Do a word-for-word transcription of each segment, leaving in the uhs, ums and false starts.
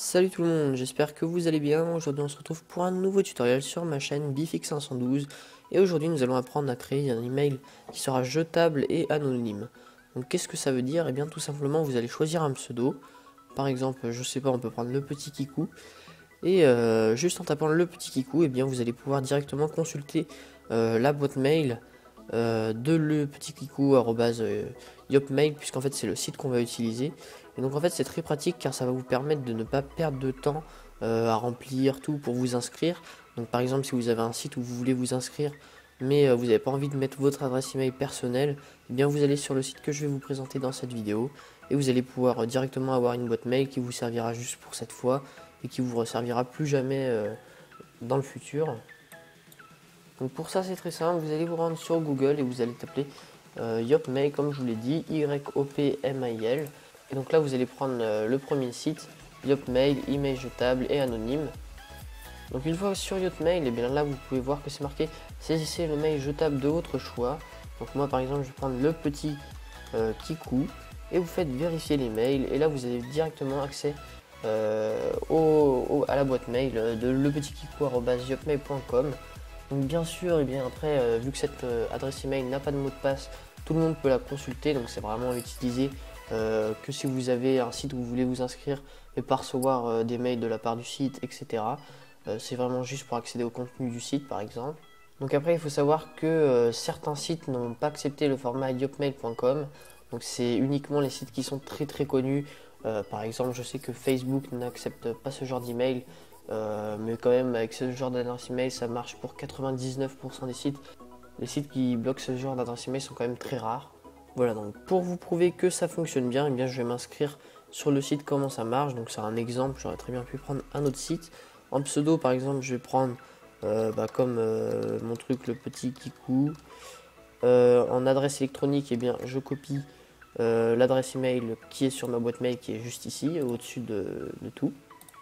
Salut tout le monde, j'espère que vous allez bien. Aujourd'hui on se retrouve pour un nouveau tutoriel sur ma chaîne Bifix cinq cent douze. Et aujourd'hui nous allons apprendre à créer un email qui sera jetable et anonyme. Donc qu'est-ce que ça veut dire? Eh bien tout simplement vous allez choisir un pseudo. Par exemple, je sais pas, on peut prendre le petit Kikou. Et euh, juste en tapant le petit Kikou, eh bien vous allez pouvoir directement consulter euh, la boîte mail euh, de le petit Kikou arobase yopmail, puisqu'en fait c'est le site qu'on va utiliser. Et donc en fait c'est très pratique car ça va vous permettre de ne pas perdre de temps euh, à remplir tout pour vous inscrire. Donc par exemple si vous avez un site où vous voulez vous inscrire mais euh, vous n'avez pas envie de mettre votre adresse email personnelle, eh bien vous allez sur le site que je vais vous présenter dans cette vidéo et vous allez pouvoir euh, directement avoir une boîte mail qui vous servira juste pour cette fois et qui vous resservira plus jamais euh, dans le futur. Donc pour ça c'est très simple, vous allez vous rendre sur Google et vous allez taper euh, Yopmail comme je vous l'ai dit, Y O P M I L. Et donc là vous allez prendre euh, le premier site, Yopmail, email jetable et anonyme. Donc une fois sur Yopmail, et bien là vous pouvez voir que c'est marqué saisissez le mail jetable de votre choix. Donc moi par exemple je vais prendre le petit euh, Kikou et vous faites vérifier les mails et là vous avez directement accès euh, au, au, à la boîte mail de lepetitkikou arobase yopmail point com. Donc bien sûr, et bien après, euh, vu que cette euh, adresse email n'a pas de mot de passe, tout le monde peut la consulter, donc c'est vraiment utilisé euh, que si vous avez un site où vous voulez vous inscrire et pas recevoir euh, des mails de la part du site, et cetera. Euh, c'est vraiment juste pour accéder au contenu du site par exemple. Donc après, il faut savoir que euh, certains sites n'ont pas accepté le format yopmail point com, donc c'est uniquement les sites qui sont très très connus. Euh, par exemple, je sais que Facebook n'accepte pas ce genre d'email. Euh, mais quand même avec ce genre d'adresse email ça marche pour quatre-vingt-dix-neuf pour cent des sites. Les sites qui bloquent ce genre d'adresse email sont quand même très rares. Voilà, donc pour vous prouver que ça fonctionne bien, eh bien je vais m'inscrire sur le site comment ça marche. Donc c'est un exemple, j'aurais très bien pu prendre un autre site. En pseudo par exemple je vais prendre euh, bah, comme euh, mon truc le petit Kikou. Euh, en adresse électronique, eh bien je copie euh, l'adresse email qui est sur ma boîte mail qui est juste ici au dessus de, de tout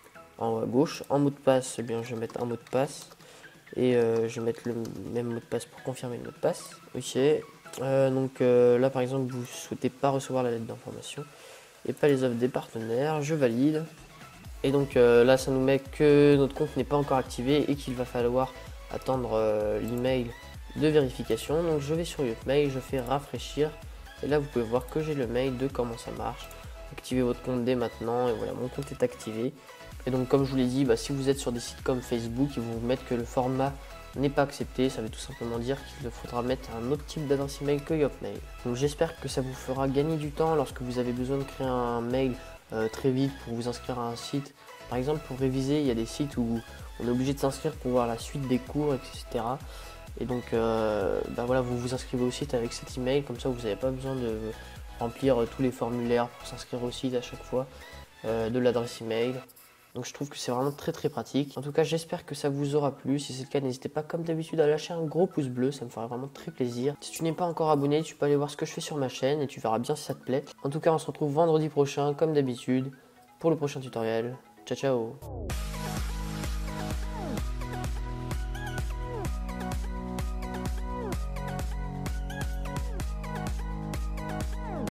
en haut à gauche. En mot de passe, eh bien, je vais mettre un mot de passe et euh, je vais mettre le même mot de passe pour confirmer le mot de passe. Ok. Euh, donc euh, là par exemple vous souhaitez pas recevoir la lettre d'information et pas les offres des partenaires, je valide. Et donc euh, là ça nous met que notre compte n'est pas encore activé et qu'il va falloir attendre euh, l'email de vérification. Donc je vais sur Yopmail, je fais rafraîchir et là vous pouvez voir que j'ai le mail de comment ça marche. Activez votre compte dès maintenant et voilà, mon compte est activé. Et donc comme je vous l'ai dit, bah, si vous êtes sur des sites comme Facebook, ils vont vous mettre que le format n'est pas accepté. Ça veut tout simplement dire qu'il faudra mettre un autre type d'adresse email que Yopmail. Donc j'espère que ça vous fera gagner du temps lorsque vous avez besoin de créer un mail euh, très vite pour vous inscrire à un site. Par exemple pour réviser, il y a des sites où on est obligé de s'inscrire pour voir la suite des cours, et cetera. Et donc euh, bah voilà, vous vous inscrivez au site avec cet email, comme ça vous n'avez pas besoin de remplir tous les formulaires pour s'inscrire au site à chaque fois, euh, de l'adresse email. Donc je trouve que c'est vraiment très très pratique. En tout cas j'espère que ça vous aura plu. Si c'est le cas, n'hésitez pas comme d'habitude à lâcher un gros pouce bleu, ça me ferait vraiment très plaisir. Si tu n'es pas encore abonné, tu peux aller voir ce que je fais sur ma chaîne et tu verras bien si ça te plaît. En tout cas on se retrouve vendredi prochain comme d'habitude pour le prochain tutoriel. Ciao ciao.